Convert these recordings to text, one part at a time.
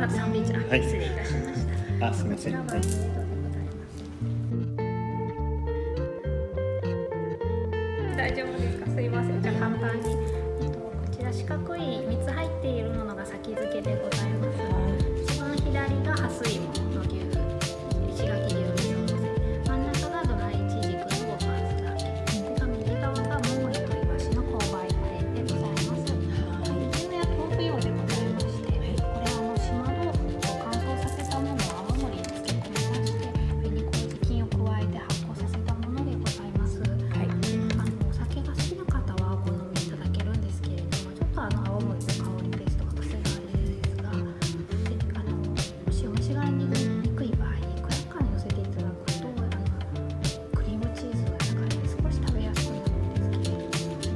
あサンドイッチ、 はい失礼いたしました。 あ、すみません。 こちらは大丈夫ですか。すいません。じゃあ簡単に、こちら四角い3つ入っているものが先付けでございます。一番左が蓮芋の牛、石垣牛味噌のせ、真ん中がドライイチジクのご飯酢だけ、で右側がももりとイワシの勾配カレーでございます。牛乳や豆腐用でございまして、これは島豆腐を乾燥させたものを泡盛に漬け込みまして、上に麹菌を加えて発酵させたものでございます。お酒が好きな方はお好みいただけるんですけれども、ちょっと青森の香りですとか癖があるですが、もしお召し上がりにくい場合にクラッカーに乗せていただくと、クリームチーズが中で少し食べやすくなるんですけれども。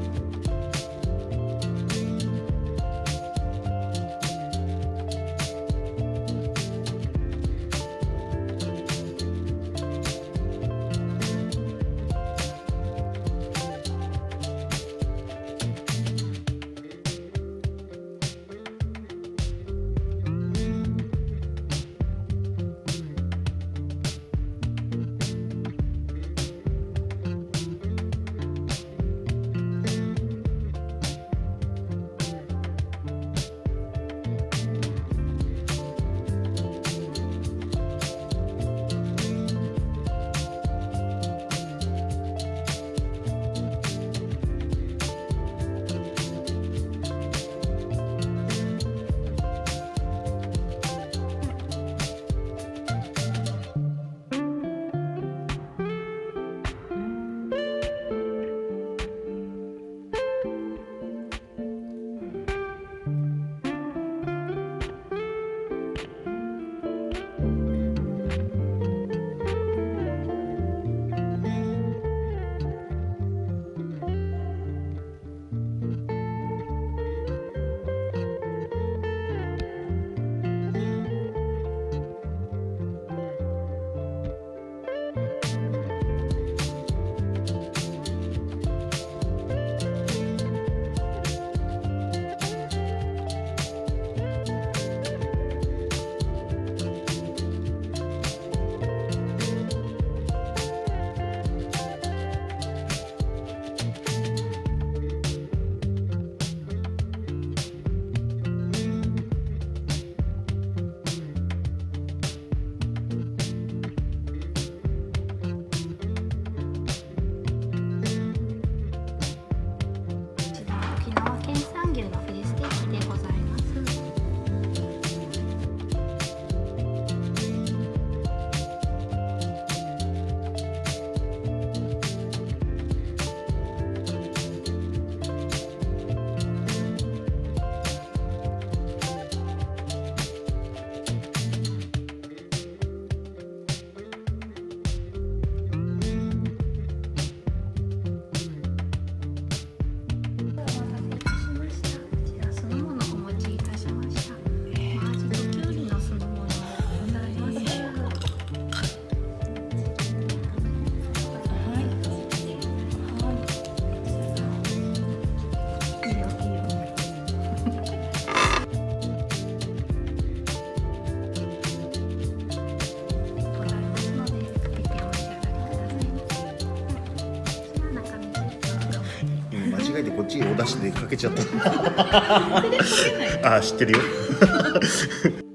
間違えてこっちにお出汁でかけちゃった。あ、知ってるよ。